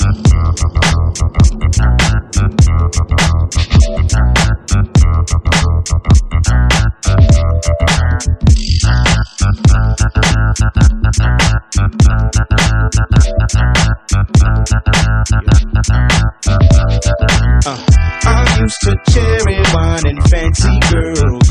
I'm used to cherry wine and fancy girls.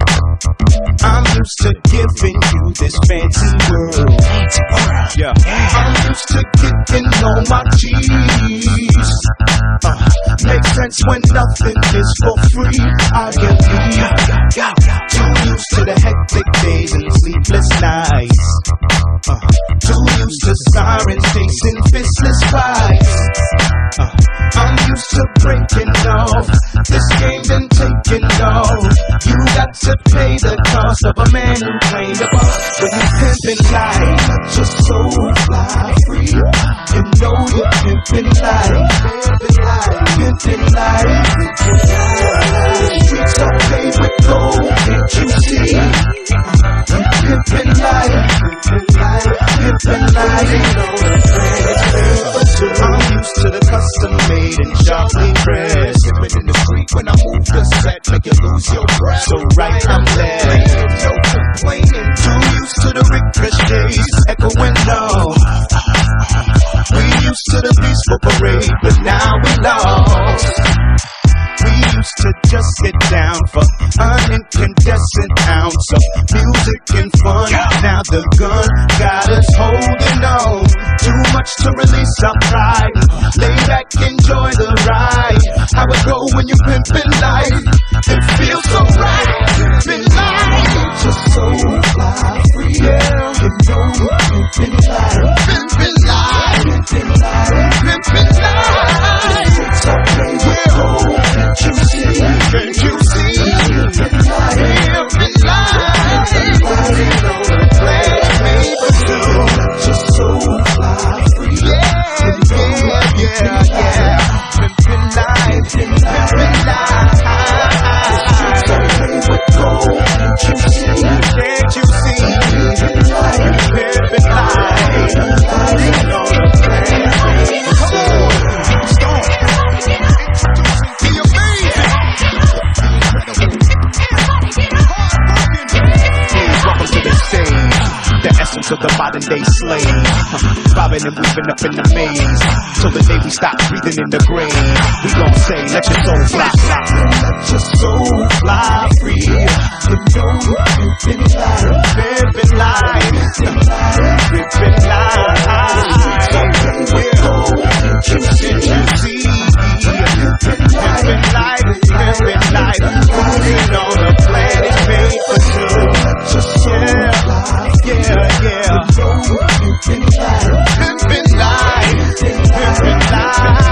I'm used to giving you this fancy world. Yeah. I'm used to getting on my G's. Makes sense when nothing is for free. I get too used to the hectic days and sleepless nights. Too used to sirens chasing fistless fights. I'm used to breaking off. This game been taking off. You got to pay the cost of a man who claimed a boss. When you pimpin' life, just so fly free. You know you're pimpin' life, pimpin' life. Streets are paved with gold, can't you see? Pimpin' life, pimpin' life. I'm used to the custom made and sharply pressed. Sipping in the street when I move the set, make you lose your breath. So right, I'm there, no complaining. Too used to the ricochets echoing low. We used to the peaceful parade, but now we lost. We used to just sit down for an incandescent ounce of music and fun. Now the gun got us holding on. Too much to release our pride. Lay back, enjoy the ride. How it go when you pimpin' life? It feels so right. Pimpin' life, just so fly free. Yeah, you know you're pimpin' life. Pimpin' life, pimpin' life, pimpin' life. It's okay, yeah. Can't you see? Can't you see? Pimpin' life, pimpin' life. Plans made for two, just so fly free. Yeah. Pimpin' life, pimpin' life. It's okay with gold. Can't you see? Can't you see? Pimpin' life, pimpin' life. Of the modern day slave, bobbing and weaving up in the maze, till the day we stop breathing in the grave. We gon' say, let your soul fly, let your soul fly free. You know you've been live, living life, living life. Can't you see? Living life, moving on a planet made for two. Yeah. Pimpin' life, pimpin' life.